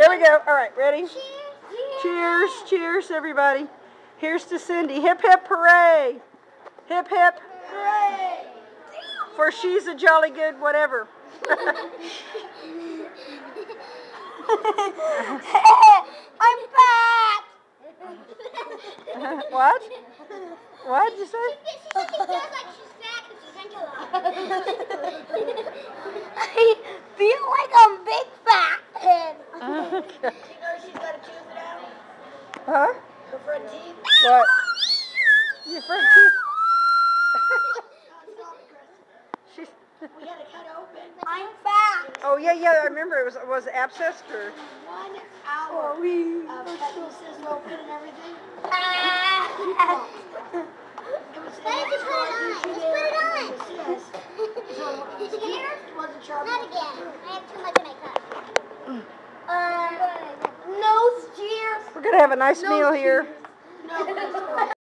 Here we go. All right, ready? Cheers, cheers, everybody. Here's to Cindy. Hip, hip, hooray. Hip, hip. Hooray. For she's a jolly good whatever. I'm fat. What? What did you say? She feels like she's fat because she drank a lot. I feel like I'm big fat. Okay. You know she's got to choose it out? Huh? Her front teeth. What? Your front teeth? She's. We had to cut open. I'm fat. Oh yeah, yeah. I remember it was abscessed or. 1 hour of cutting the scissors open and everything. Let's put it on. Not again. I have too much makeup. No cheers. We're gonna have a nice meal here. No.